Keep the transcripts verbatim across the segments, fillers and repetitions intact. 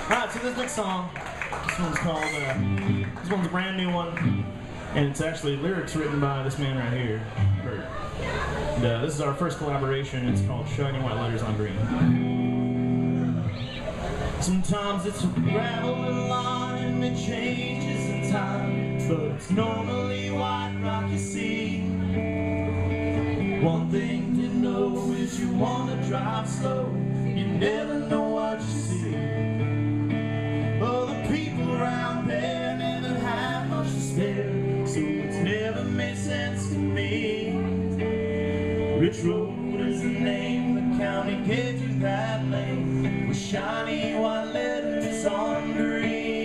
Alright, so this next song, this one's called, uh, this one's a brand new one, and it's actually lyrics written by this man right here, Bert. And, uh, this is our first collaboration. It's called Shiny White Letters on Green. Sometimes it's a gravel line that changes in time, but it's normally white rock you see. One thing to know is you want to drive slow, you never know what you see. Well, the people around there never have much to spare, so it's never made sense to me. Rich Road is the name, the county gave you that name, with shiny white letters on green.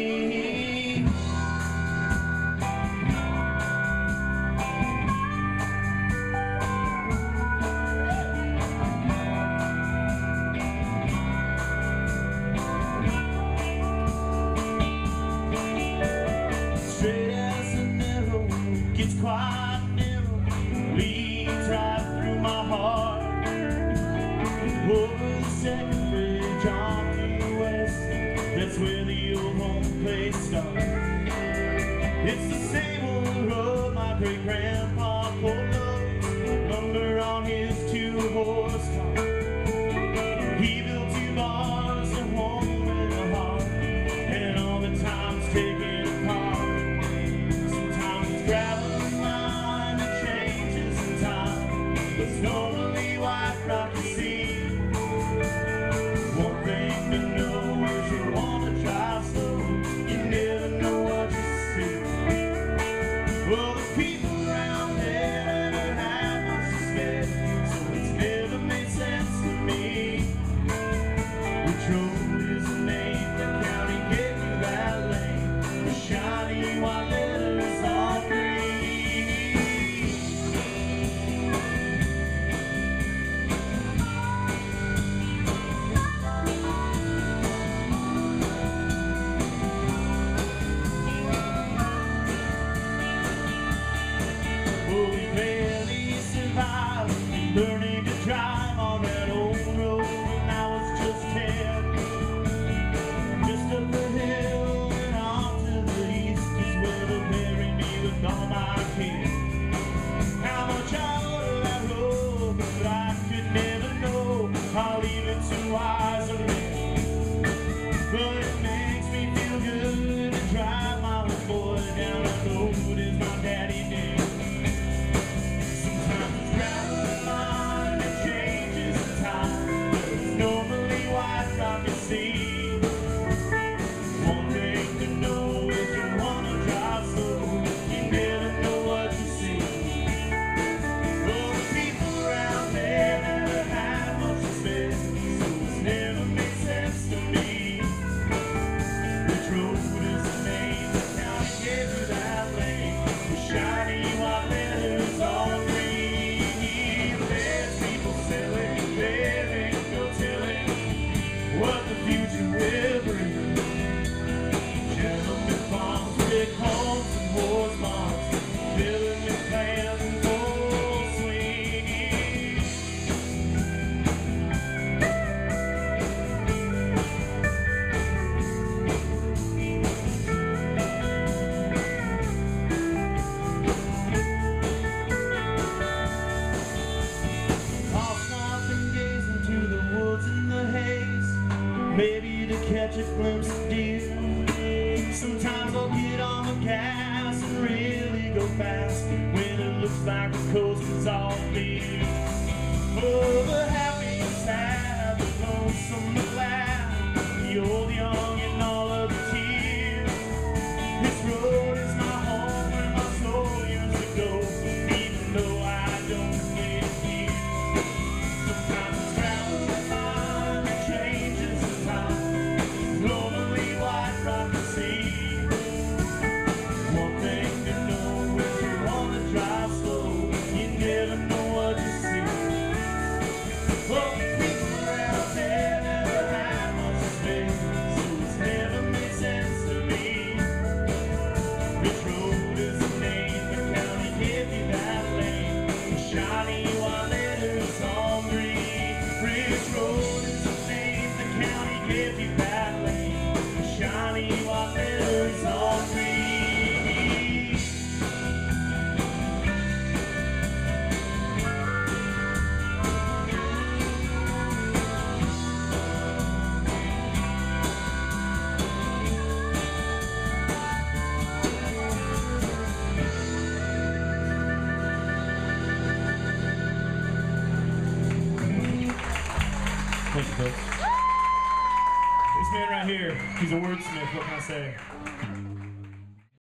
Straight as an arrow, gets quite narrow, leads right through my heart. Over the second bridge on to the west, that's where the old home place starts. It's the same old road my great-grandpa pulled up, lumber on his two-horse cart. He built two bars, a home and a heart, and all the time's taken apart. Sometimes it's gravel and mine that changes in time, but it's normally white rock you see. One thing to know is you want to drive slow, you never know what you see. Well, the people around there never had much to spare, so it's never made sense to me. Which road is the name, the county gave you that lane, the shiny white letters on green. Oh, we barely survived learning to drive on that old road when I was just ten. Just up the hill and off to the east is where they'll bury me with all my kin. How much I owe that road, but I could never know. I'll leave it to wiser men. But it makes me feel good to drive my little boy down the road as my daddy did. Sometimes it's gravel and line that changes in time, but it's normally white rock you see. One thing to know is you wanna drive slow, you never know what you see. Well, the people around there never have much to spare, so it's never made sense to me. Which road is the name, the county gave you that lane, with shiny white letters on green. There's people selling, there ain't no telling what the future will bring. Gentlemen farms, big homes and horse barns, filling with plans in full swing. I'll stop and gaze into the woods and the haze, maybe to catch a glimpse of deer. Sometimes I'll get on the gas and really go fast when it looks like the coast is all clear. Oh, the happy and sad, the lonesome, the glad, the old, young, and all of the tears. This road is my home where my soul used to go, even though I don't live here. Sometimes it's gravel and mine that changes in time, normally white rock you see. One thing to know is you wanna drive slow, you never know what you see. Well, the people around there never had much to spare, so it's never made sense to me. Which road is the name, the county gave you that lane, with shiny white letters on green. Rich Road is the name, the county gave you that lane, Thank you, folks. This man right here, he's a wordsmith, what can I say?